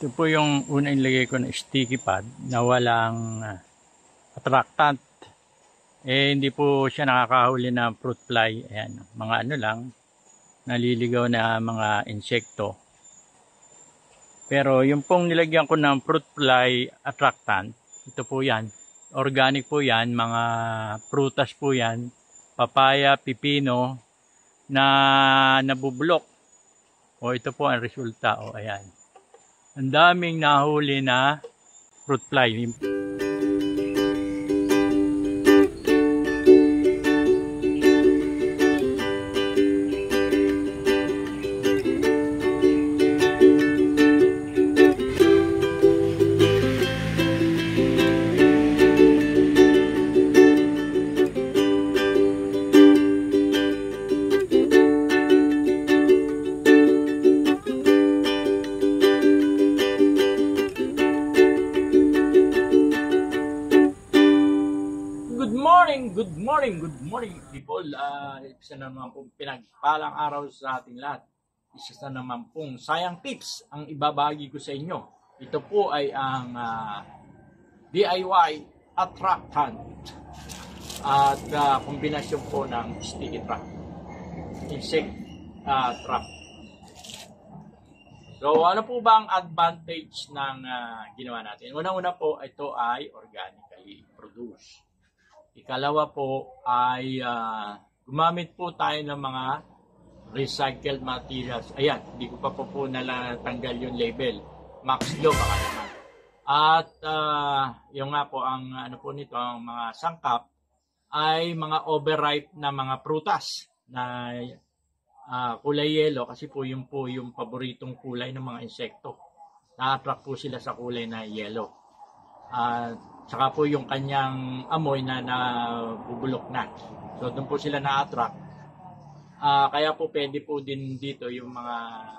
Ito po yung unang ilagay ko na sticky pad na walang attractant. Hindi po siya nakakahuli ng fruit fly. Ayan, mga ano lang, naliligaw na mga insekto. Pero yung pong nilagyan ko ng fruit fly attractant, ito po yan. Organic po yan, mga prutas po yan. Papaya, pipino na nabubulok. O ito po ang resulta. O ayan. Ang daming nahuli na fruit fly. Good morning people. Isa na naman pong pinagpalang araw sa ating lahat. Isa na naman pong sayang tips ang ibabahagi ko sa inyo. Ito po ay ang DIY attractant at kombinasyon po ng sticky trap, insect trap. So ano po ba ang advantage ng ginawa natin? Unang-una po, ito ay organically produced. Ikalawa po ay gumamit po tayo ng mga recycled materials. Ayan, hindi ko pa po natanggal yung label. Max Low baka naman. At yung nga po, ang ano po nito, ang mga sangkap ay mga overripe na mga prutas na kulay yellow kasi po yung paboritong kulay ng mga insekto. Na-attract po sila sa kulay na yellow. Saka po yung kanyang amoy na nabubulok na. So doon po sila na-attract. Kaya po pwede po din dito yung mga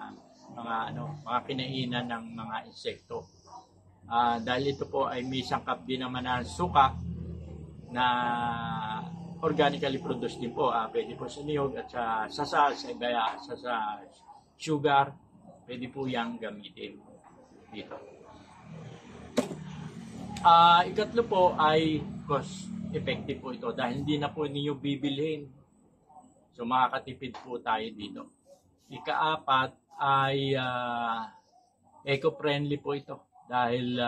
kinainan ng mga insekto. Dahil ito po ay may sangkap din naman na suka na organically produced din po. Pwede po sa niyog at sa sugar. Pwede po yang gamitin dito. Ikatlo po ay cost effective po ito dahil hindi na po ninyo bibilhin. So makakatipid po tayo dito. Ikaapat ay eco-friendly po ito dahil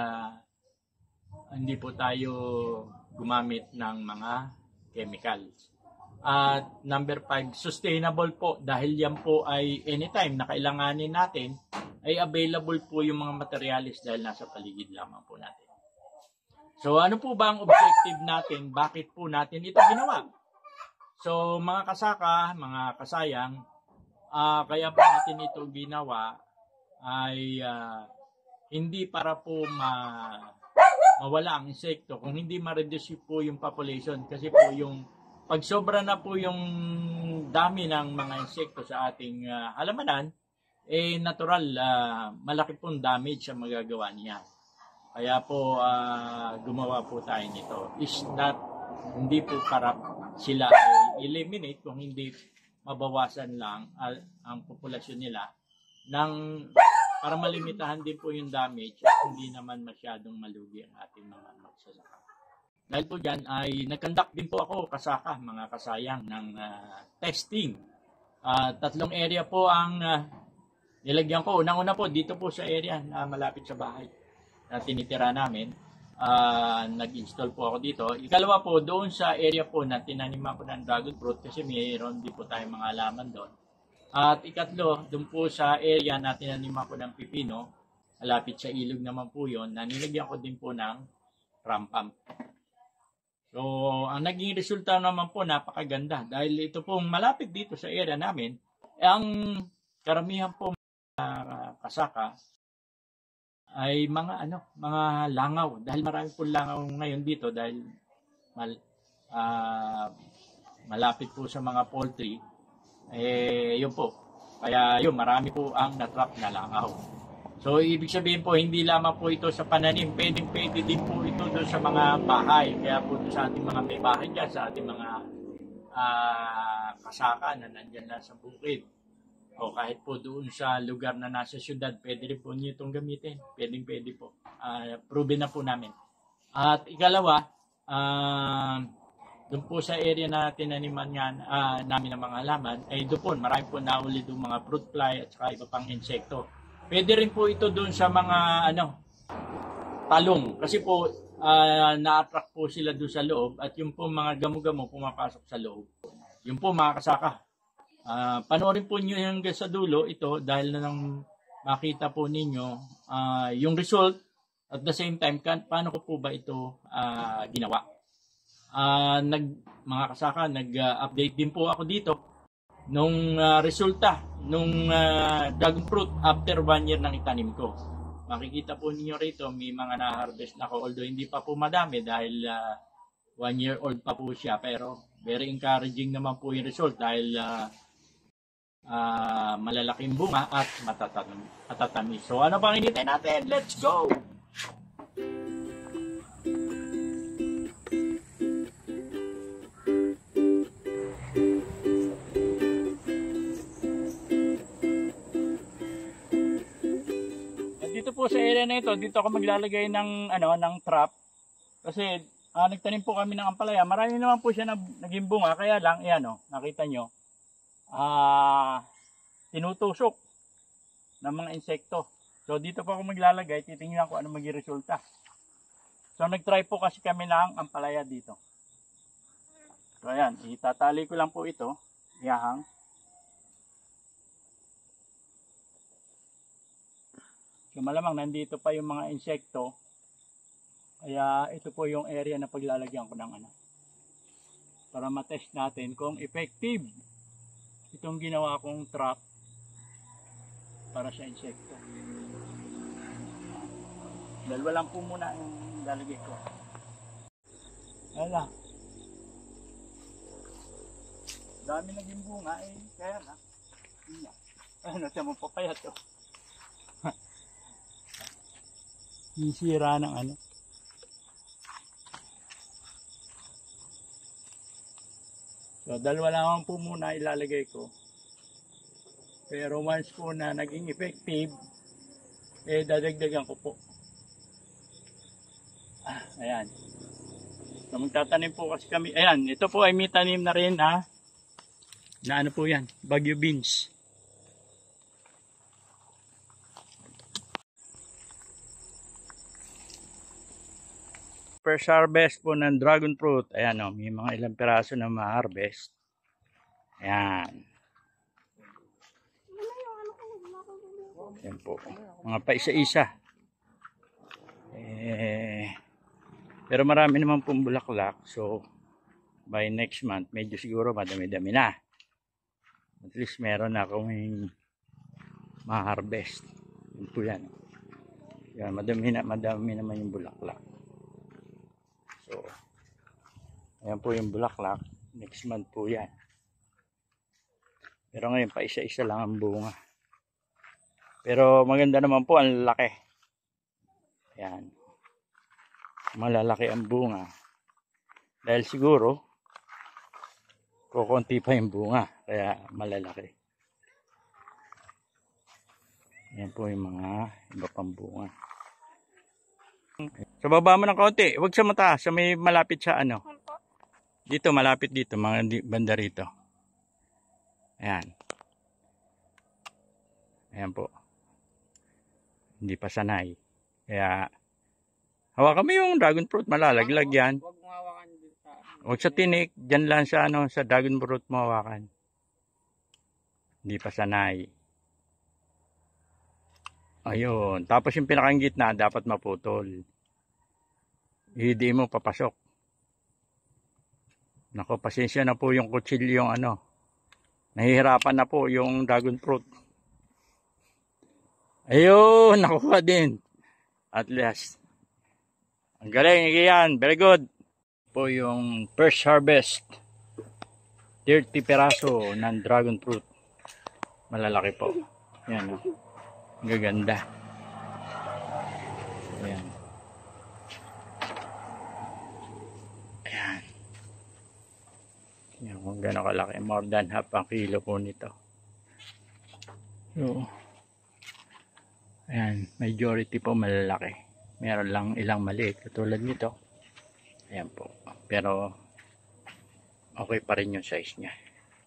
hindi po tayo gumamit ng mga chemicals. At number 5, sustainable po dahil yan po ay anytime na kailanganin natin ay available po yung mga materialis dahil nasa paligid lamang po natin. So ano po ba ang objective natin? Bakit po natin ito ginawa? So mga kasaka, mga kasayang, kaya po natin ito ginawa ay hindi para po mawala ang insekto, kung hindi ma-reduce po yung population. Kasi po yung pag sobra na po yung dami ng mga insekto sa ating halamanan, natural, malaki pong damage ang magagawa niya. Kaya po gumawa po tayo nito. Is not, hindi po para sila ay eliminate, kung hindi mabawasan lang ang populasyon nila para malimitahan din po yung damage at hindi naman masyadong malugi ang ating mga magsasaka. Dahil po dyan ay nag-conduct din po ako kasaka, mga kasayang, ng testing. 3 area po ang nilagyan ko. Unang-una po dito po sa area na malapit sa bahay na tinitira namin, nag-install po ako dito. Ikalawa po, doon sa area po na tinaniman ko ng dragon fruit kasi mayroon din po tayong mga halaman doon. At ikatlo, doon po sa area na tinaniman ko ng pipino, malapit sa ilog naman po yun, na nilagyan ko din po ng rampam. So, ang naging resulta naman po, napakaganda. Dahil ito pong malapit dito sa area namin, ang karamihan po mga kasaka, ay mga langaw, dahil marami po langaw ngayon dito dahil malapit po sa mga poultry, yun po, kaya yun, marami po ang natrap na langaw. So ibig sabihin po, hindi lamang po ito sa pananim, pwede din po ito doon sa mga bahay. Kaya po sa ating mga may bahay dyan, sa ating mga kasaka na nandyan lang sa bukid, o kahit po doon sa lugar na nasa syudad, pwede rin po niyo itong gamitin. Pwede po. Proven na po namin. At ikalawa, doon po sa area na tinaniman namin ng mga halaman, ay doon po, marami po nauli doon mga fruit fly at saka iba pang insekto. Pwede rin po ito doon sa mga talong. Kasi po, na-attract po sila doon sa loob at yung po mga gamo-gamo pumapasok sa loob. Yung po mga kasaka. Panoorin po nyo yung sa dulo ito dahil na nang makita po ninyo yung result at the same time paano ko po ba ito ginawa. Mga kasaka, nag-update din po ako dito nung resulta nung dragon fruit after 1 year ng itanim ko. Makikita po ninyo rito may mga na-harvest na ako, although hindi pa po madami dahil 1 year old pa po siya, pero very encouraging naman po yung result dahil malalaking bunga at matatamis. So ano pang hinihintay natin? Let's go! Dito po sa area na ito, dito ako maglalagay ng ng trap kasi nagtanim po kami ng ampalaya. Marami naman po siya naging bunga, kaya lang nakita nyo tinutusok ng mga insekto. So dito po ako maglalagay, titingnan ko ano maging resulta. So nagtry po kasi kami ng ampalaya dito. So ayan, itatali ko lang po ito, ihahang. So malamang nandito pa yung mga insekto. Kaya ito po yung area na paglalagyan ko ng para matest natin kung effective itong ginawa kong trap para sa insekto. Dalawa lang po muna yung lalagay ko. Wala. Dami naging bunga kaya na. Siya mo papayat to. Sisira ng So, dalawa lang po muna ilalagay ko. Pero once po na naging effective, dadagdagan ko po. Ayan. So, magtatanim po kasi kami. Ayan, ito po ay may tanim na rin na po yan, Baguio beans. First harvest po ng dragon fruit. Ayan may mga ilang piraso na ma-harvest. Ayan. Ayan po. Mga pa isa-isa. Pero marami naman pong bulaklak. So, by next month, medyo siguro madami-dami na. At least meron na akong ma-harvest. Ayan po yan. Ayan, madami naman yung bulaklak. So, ayan po yung bulaklak. Next month po yan. Pero ngayon pa isa-isa lang ang bunga. Pero maganda naman po ang laki. Ayan. Malalaki ang bunga. Dahil siguro, kukunti pa yung bunga. Kaya malalaki. Ayan po yung mga iba pang bunga. So baba mo ng kaunti, huwag sa mataas, sa may malapit sa dito, malapit dito, mga banda rito. Ayan. Ayan po. Hindi pa sanay. Kaya hawakan mo yung dragon fruit, malalaglag yan. Huwag mo hawakan dito sa huwag sa tinik, dyan lang sa sa dragon fruit mo hawakan. Hindi pa sanay. Ayun. Tapos yung pinakang gitna, dapat maputol. Hindi mo papasok. Nako, pasensya na po yung kutsilyo yung nahihirapan na po yung dragon fruit. Ayun, nakuha din. At last. Ang galing, yan. Very good. Po yung first harvest. 30 peraso ng dragon fruit. Malalaki po. Yan gaganda. Ayan. Ayan. Ayan kung gano'n kalaki. More than half ang kilo po nito. So, ayan, majority po malalaki. Meron lang ilang maliit katulad nito. Ayan po. Pero okay pa rin yung size niya.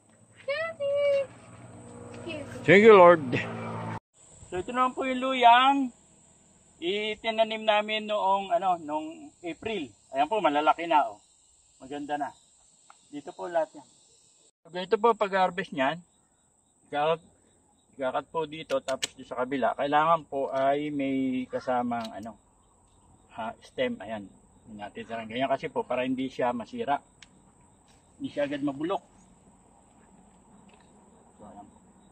Thank you, Lord. So ito naman po yung luyang itinanim namin noong noong April. Ayan po, malalaki na oh. Maganda na. Dito po lahat yan. So, ganito po pag-harvest niyan. Ikakat po dito tapos dito sa kabila. Kailangan po ay may kasamang stem. Ayan. Natin sarang ganyan kasi po para hindi siya masira. Hindi siya agad mabulok. So ayan po.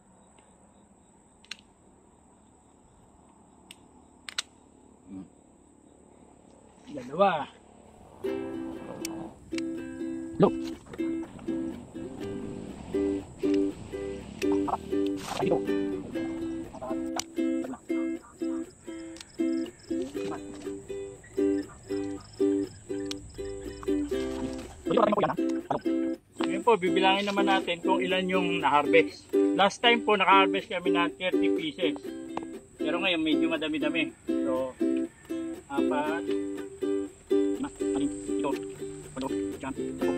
Dalawa. Look. Ito. Ngayon po, bibilangin naman natin kung ilan yung na-harvest. Last time po, naka-harvest kami ng 30 pieces. Pero ngayon, medyo madami-dami. So, 4, 5, 6, 7,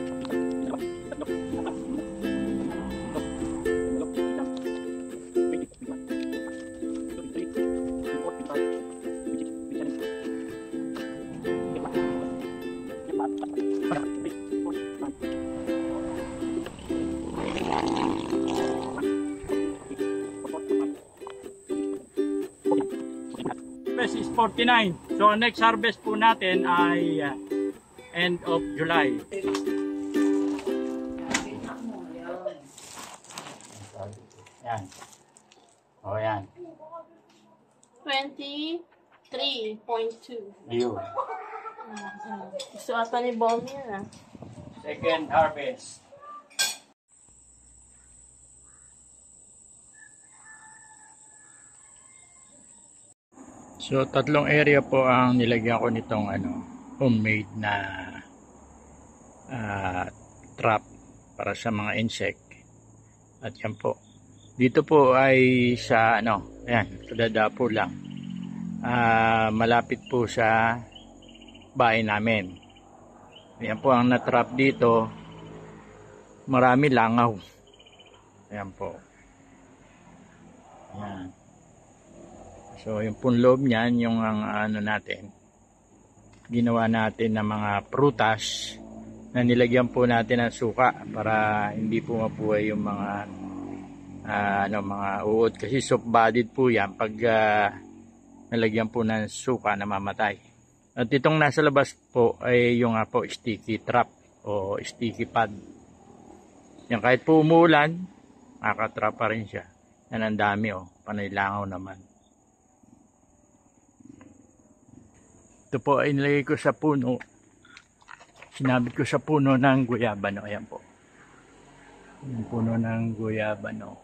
8, is 49. So next harvest po natin ay end of July. Yan. O yan. 23.2. Ayun. Gusto ata ni Bommy yan Second harvest. So tatlong area po ang nilagyan ko nitong homemade na trap para sa mga insect. At yan po. Dito po ay sa ayan, kadadapo lang. Malapit po sa bahay namin. Ayan po ang na-trap dito. Marami langaw. Ayan po. Ayan. So yung punloob niyan, yung natin, ginawa natin ng mga prutas na nilagyan po natin ng suka para hindi po mabuhay yung mga mga uod kasi soft-bodied po yan pag nalagyan po ng suka namamatay. At itong nasa labas po ay yung po sticky trap o sticky pad. Yan, kahit po umuulan, makatrap pa rin siya. Yan ang dami panay langaw naman. Ito po ay nilagay ko sa puno. Sinabit ko sa puno ng guyabano. Ayan po. Yung puno ng guyabano.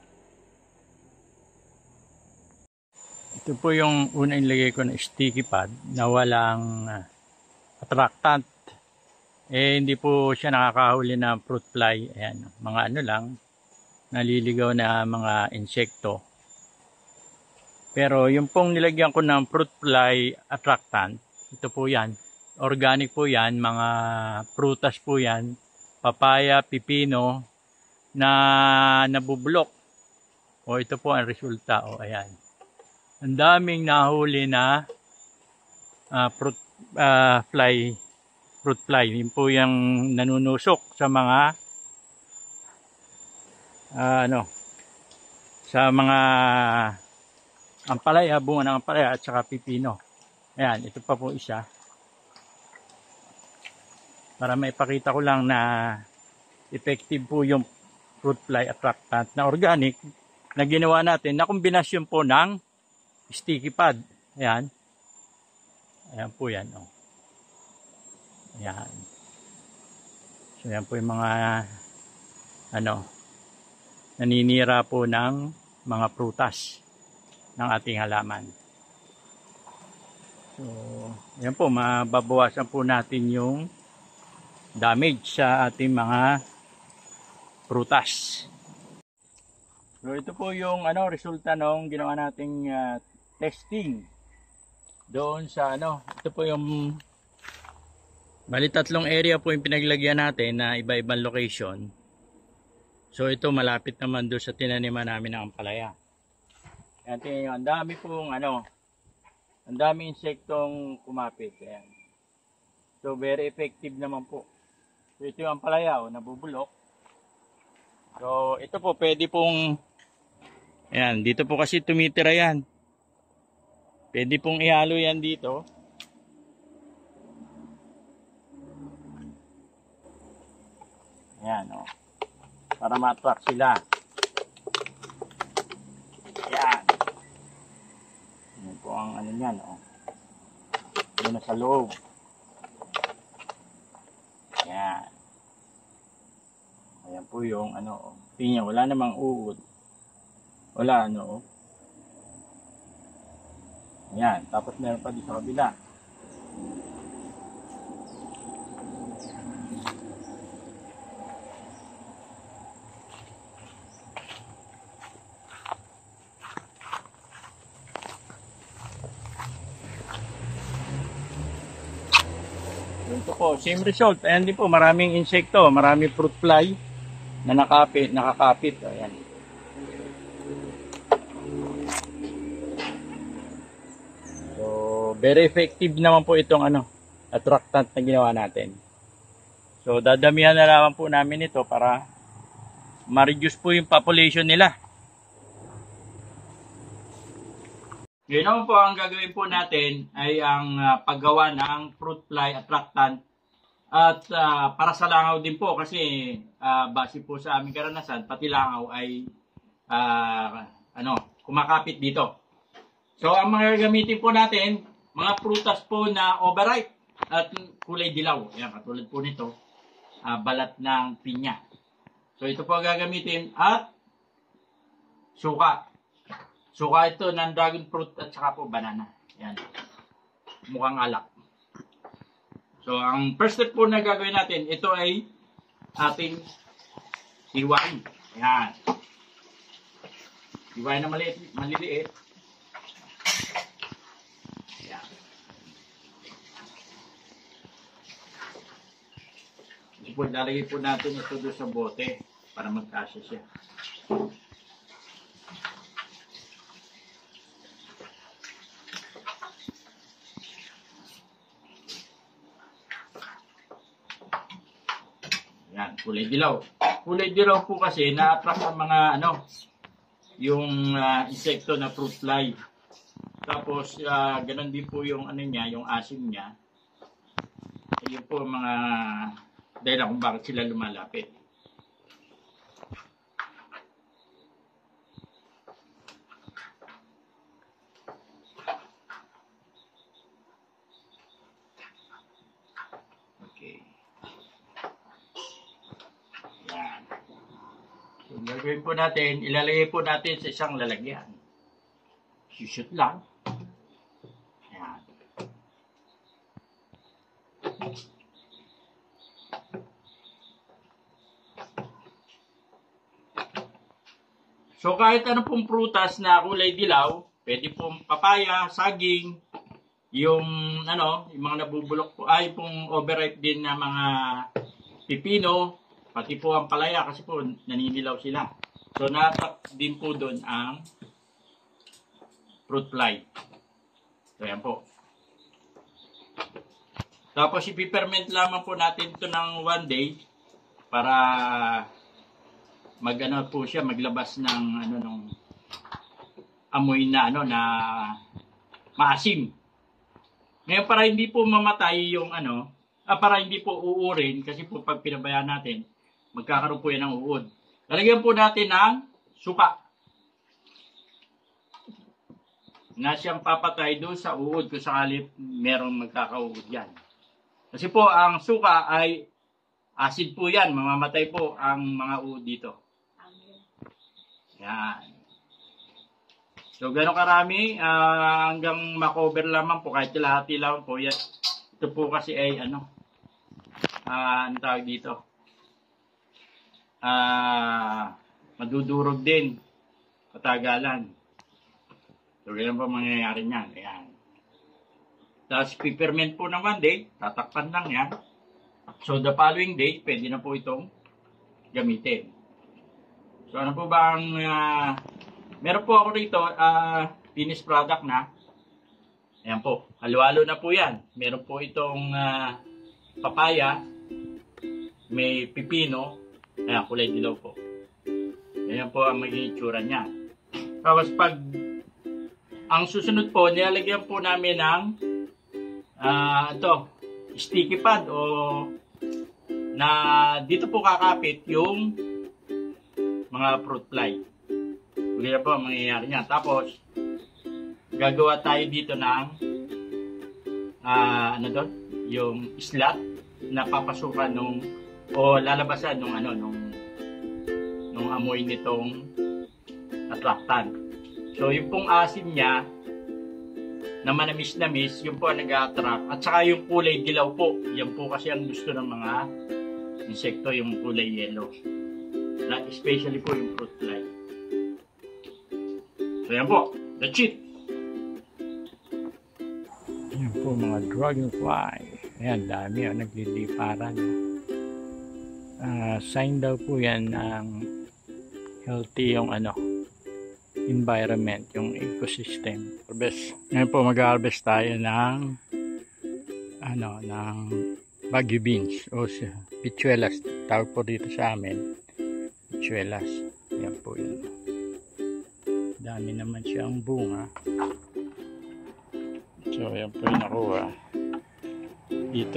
Ito po yung unang nilagay ko na sticky pad na walang attractant. Hindi po siya nakakahuli ng fruit fly. Ayan. Mga lang. Naliligaw na mga insekto. Pero yung pong nilagyan ko ng fruit fly attractant, ito po yan. Organic po yan. Mga prutas po yan. Papaya, pipino na nabubulok. Ito po ang resulta. Ayan. Ang daming nahuli na fruit fly. Yun po yung nanunusok sa mga sa mga ampalaya, bunga ng ampalaya at saka pipino. Ayan, ito pa po isa. Para maipakita ko lang na effective po yung fruit fly attractant na organic na ginawa natin na kombinasyon po ng sticky pad. Ayan. Ayan po yan. Ayan. So ayan po yung mga naninira po ng mga prutas ng ating halaman. So, yan po, mababawasan po natin yung damage sa ating mga prutas. So ito po yung resulta nung ginawa nating testing doon sa ito po yung bali tatlong area po yung pinaglagyan natin na iba-ibang location. So ito malapit naman doon sa tinaniman namin ng ampalaya. Ayan, tingnan nyo, ang dami pong ang dami insektong kumapit. Ayan. So very effective naman po. So ito yung ampalaya, nabubulok. So ito po pwede pong ayan, dito po kasi tumitira yan. Pwede pong ihalo yan dito. Ayan, para ma-attract sila. Ayan. Ayan po ang niyan, Ayan na sa loob. Ayan. Ayan po yung pinya. Wala namang uod. Wala, Ayan. Tapos meron pa dito sa kabila. Ito po, same result. Ayan din po, maraming insekto, maraming fruit fly na nakakapit. Ayan. So, very effective naman po itong attractant na ginawa natin. So, dadamihan na naman po namin ito para ma-reduce po yung population nila. Ngayon naman po, ang gagawin po natin ay ang paggawa ng fruit fly attractant at para sa langaw din po kasi base po sa aming karanasan, pati langaw ay kumakapit dito. So ang mga gagamitin po natin, mga prutas po na overripe at kulay dilaw. Ayan, katulad po nito, balat ng pinya. So ito po ang gagamitin at suka. Suka ito ng dragon fruit at saka po banana. Yan. Mukhang alak. So, ang first step po na gagawin natin, ito ay ating hiwain. Yan. Hiwain na maliliit. Yan. Ito po, lalagay po natin ito doon sa bote para magkasya siya. Yan, kulay dilaw. Kulay dilaw po kasi na-attract ang mga yung insekto na fruit fly. Tapos ganun din po yung niya, yung asim niya. Ayun po mga dahil kung bakit sila lumalapit. Gagawin po natin, ilalagay po natin sa isang lalagyan. Shoot lang. Ayan. So kahit ano pong prutas na kulay dilaw, pwede pong papaya, saging, yung yung mga nabubulok po ay pong overripe din na mga pipino, pati po ang palaya kasi po naninilaw sila. So natak din po doon ang fruit fly. So yan po. Tapos ipiperment lamang po natin ito ng 1 day para po siya maglabas ng nung amoy na na maasim. Ngayon para hindi po mamatay yung para hindi po uurin kasi po pag pinabayaan natin magkakaroon po yan ng uod. Lalagyan po natin ng suka na siyang papatay doon sa uod kung sakali merong magkakauod yan. Kasi po ang suka ay acid po yan. Mamamatay po ang mga uod dito. Yan. So gano'ng karami hanggang makover lamang po kahit lahati lang po yan. Ito po kasi ay ang tawag dito. Madudurog din. matagalan. So, ganyan po mangyayari niyan. Ayan. Tapos, peppermint po ng 1 day, tatakpan lang yan. So, the following day, pwede na po itong gamitin. So, ano po ba ang, meron po ako rito, finished product na. Ayan po, halo-halo na po yan. Meron po itong papaya, may pipino, ayan, kulay dilaw po. Ayan po ang magiging itsura niya. Tapos pag, ang susunod po, nilalagyan po namin ng, sticky pad o na dito po kakapit yung mga fruit fly. Ganyan po ang mangyayari niya. Tapos, gagawa tayo dito ng yung slot na papasukan nung o lalabasan nung nung amoy nitong attractant. So, yung pong asim niya na manamis-namis, yung po ang nag-attract. At saka yung kulay dilaw po. Yan po kasi ang gusto ng mga insekto, yung kulay yellow. Especially po yung fruit fly. So, yan po. That's it. Yan po mga dragonfly. Ayan, dami o nagliliparan. Sign daw po yan ng healthy yung environment, yung ecosystem. Harvest. Ngayon po mag-harvest tayo ng ng Baguio beans o pichuelas. Tawag po dito sa amin. Pichuelas. Yan po yun. Dami naman siyang bunga. So, yan po yung nakuha. Dito.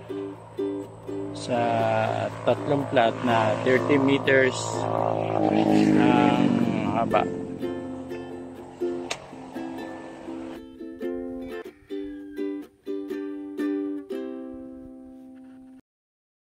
Sa 3 plot na 30 meters ang haba.